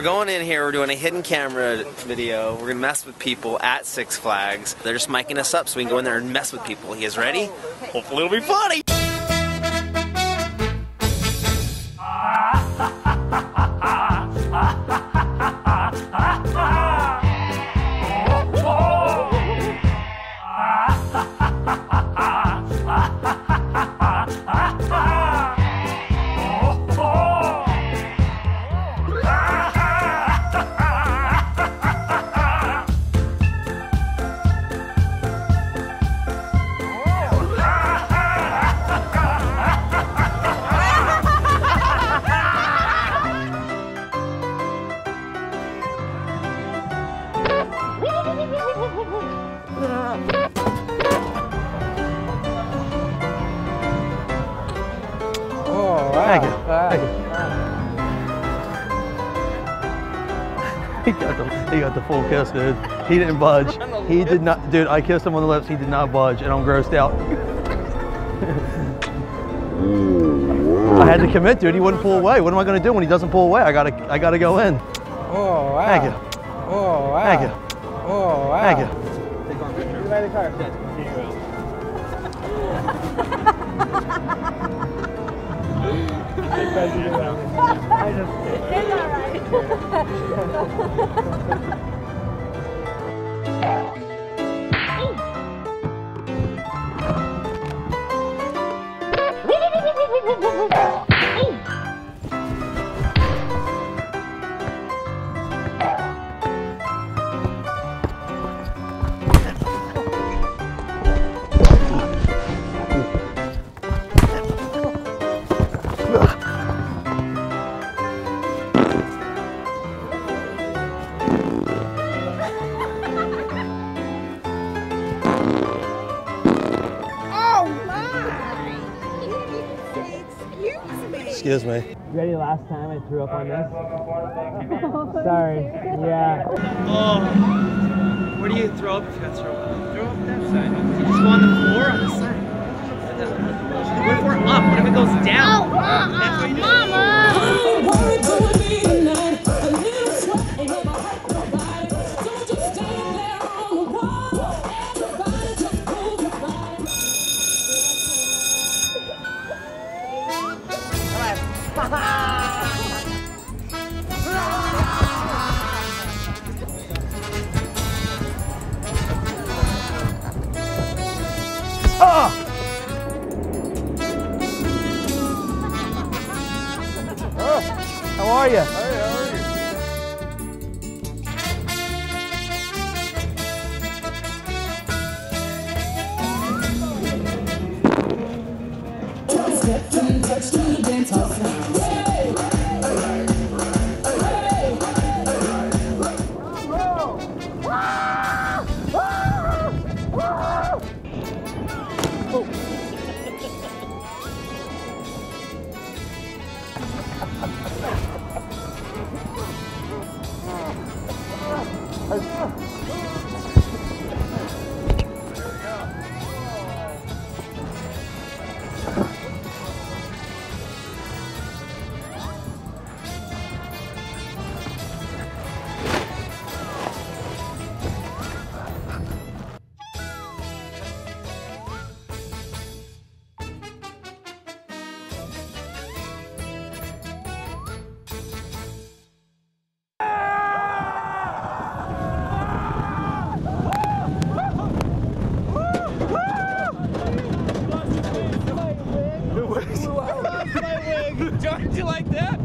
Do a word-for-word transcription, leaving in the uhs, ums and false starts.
going in here, we're doing a hidden camera video. We're gonna mess with people at Six Flags. They're just miking us up so we can go in there and mess with people. You guys ready? Hopefully it'll be funny. Oh, wow. Thank you. Wow. Thank you. He got the he got the full kiss, dude. He didn't budge. He did not, dude. I kissed him on the lips. He did not budge, and I'm grossed out. I had to commit, dude. He wouldn't pull away. What am I going to do when he doesn't pull away? I gotta I gotta go in. Oh, wow. Thank you. Oh, wow. Thank you. Oh, wow. Thank you. By the car. I just Excuse me. Ready last time I threw up on this? Sorry. Yeah. Oh, where do you throw up if you got throw up? Throw up that side. You just go on the floor on the side. What if we're up? What if it goes down? Oh, uh, That's what you do. Mama! Ah! Oh, how are you? Hey, how are you? Don't you like that?